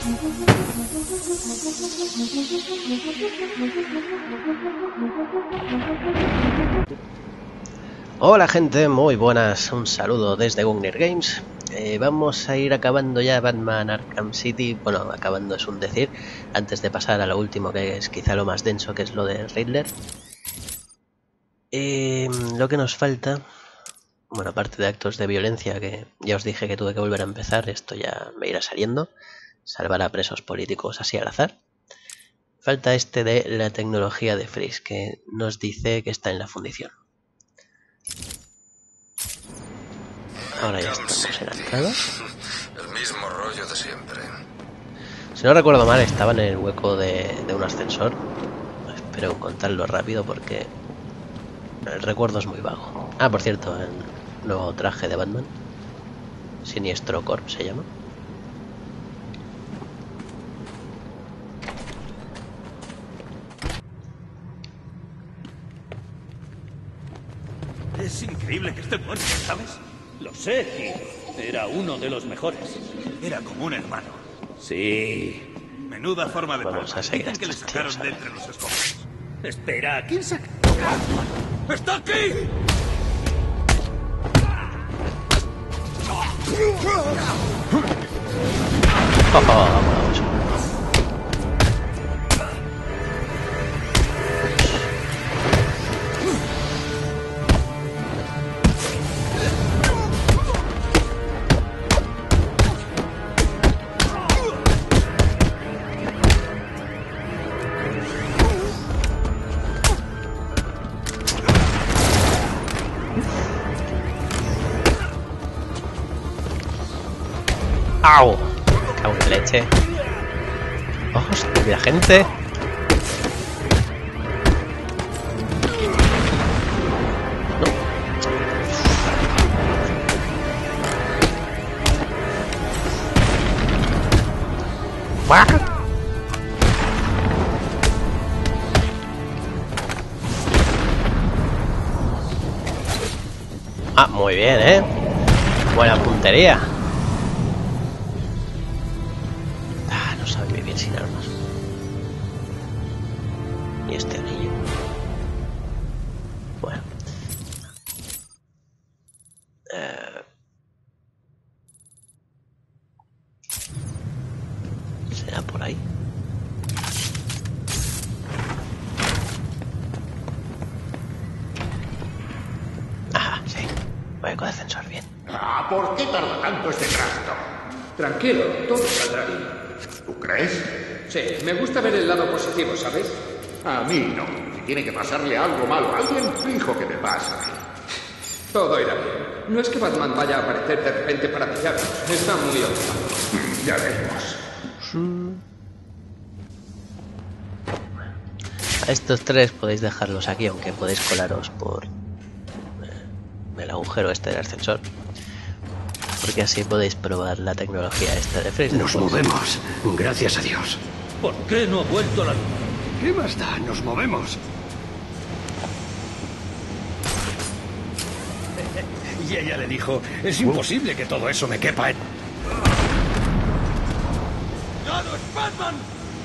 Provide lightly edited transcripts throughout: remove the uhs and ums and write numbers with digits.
Hola gente, muy buenas, un saludo desde Gungnir Games. Vamos a ir acabando ya Batman Arkham City, bueno, acabando es un decir, antes de pasar a lo último que es quizá lo más denso, que es lo de Riddler. Lo que nos falta, bueno, aparte de actos de violencia, que ya os dije que tuve que volver a empezar, esto ya me irá saliendo, salvar a presos políticos así al azar. Falta este de la tecnología de Freeze, que nos dice que está en la fundición. Ahora ya estamos en la entrada. El mismo rollo de siempre. Si no recuerdo mal, estaba en el hueco de un ascensor. Espero contarlo rápido porque el recuerdo es muy vago. Ah, por cierto, el nuevo traje de Batman. Siniestro Corp se llama. Es increíble que esté muerto, ¿sabes? Lo sé, Kid. Era uno de los mejores. Era como un hermano. Sí. Menuda forma de Vamos a seguir. Dicen que le sacaron de entre los escombros. Espera, ¿quién saca? ¡Está aquí! Vamos. ¡Au! Me cago en leche. ¡Oh, la gente! No. ¡Bah! Ah, muy bien, ¿eh? Buena puntería. No sabe vivir sin armas. Y este anillo. Bueno. ¿Será por ahí? Ah, sí. Voy con ascensor, bien. ¿Por qué tarda tanto este trasto? Tranquilo, todo saldrá bien. ¿Tú crees? Sí, me gusta ver el lado positivo, ¿sabes? A mí no. Si tiene que pasarle algo malo a alguien, fijo que me pasa. Todo irá bien. No es que Batman vaya a aparecer de repente para pillarnos. Está muy ocupado. Ya veremos. A estos tres podéis dejarlos aquí, aunque podéis colaros por el agujero este del ascensor. Porque así podéis probar la tecnología esta de Freeze. Nos movemos, gracias a Dios. ¿Por qué no ha vuelto la luz? ¿Qué más da? Nos movemos. Y ella le dijo, es imposible que todo eso me quepa en... ¡Cuidado, es Batman!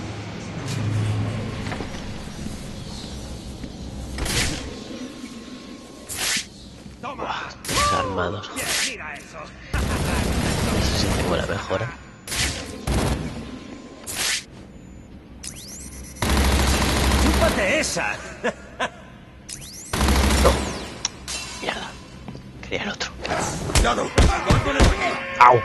¡Toma! Armados. ¡Mira eso! No sé si tengo la mejora. ¡Chúpate esa! No. Mierda. Quería el otro. ¡Cuidado! ¡Golpele por aquí! ¡Au!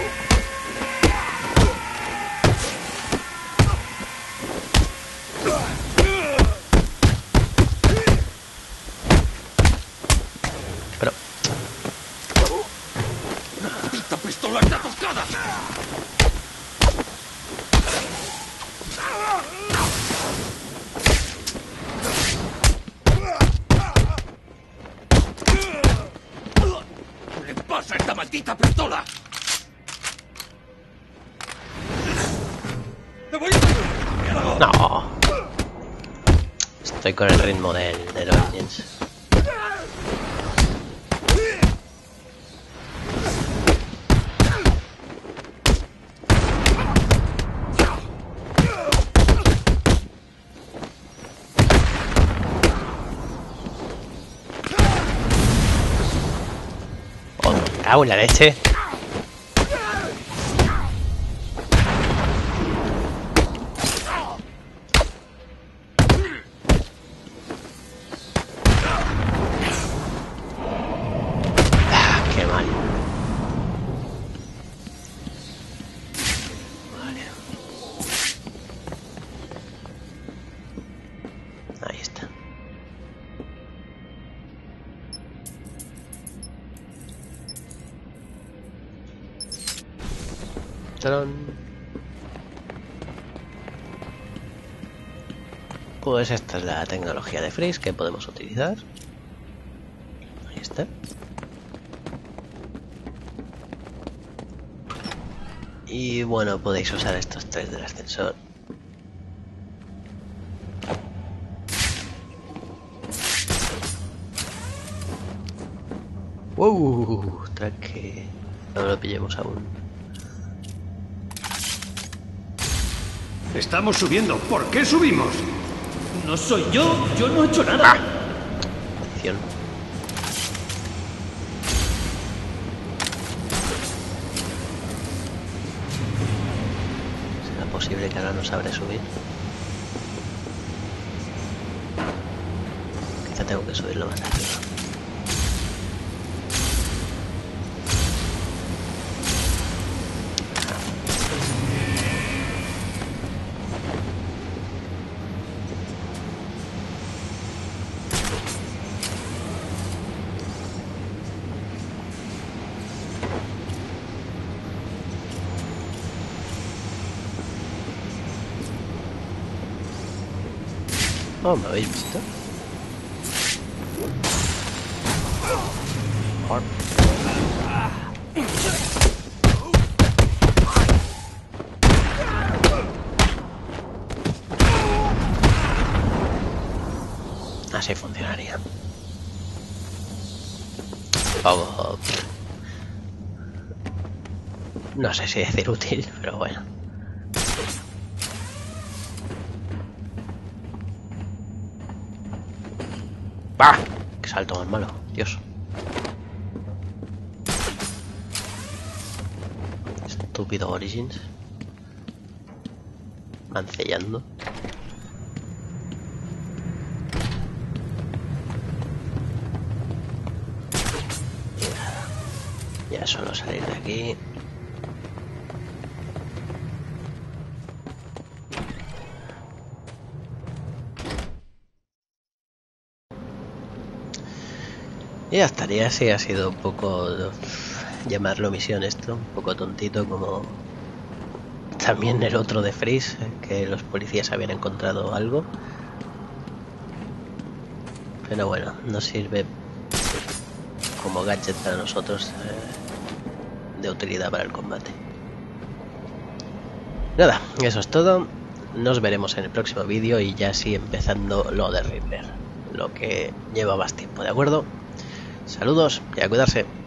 Pero... ¡Esta pistola está tocada! ¿Qué le pasa a esta maldita pistola? ¡Te voy a... No. Estoy con el ritmo del Origins. cago en la leche. Qué mal. Vale. Ahí está. ¡Tarán! Pues esta es la tecnología de Freeze que podemos utilizar. Ahí está. Y bueno, podéis usar estos tres del ascensor. ¡Wow! Traque. No lo pillemos aún. Estamos subiendo. ¿Por qué subimos? No soy yo no he hecho nada. Atención. ¿Será posible que ahora no sabré subir? Quizá tengo que subirlo más arriba. Oh, ¿me habéis visto? Así funcionaría. Oh, no sé si decir útil, pero bueno. ¡Bah! ¡Qué salto más malo! Dios. Estúpido Origins. Mancellando. Ya solo salir de aquí. Y ya estaría. Así ha sido un poco, llamarlo misión esto, un poco tontito, como también el otro de Freeze, que los policías habían encontrado algo. Pero bueno, no sirve como gadget para nosotros, de utilidad para el combate. Nada, eso es todo. Nos veremos en el próximo vídeo y ya así empezando lo de Riddler, lo que lleva más tiempo, ¿de acuerdo? Saludos y a cuidarse.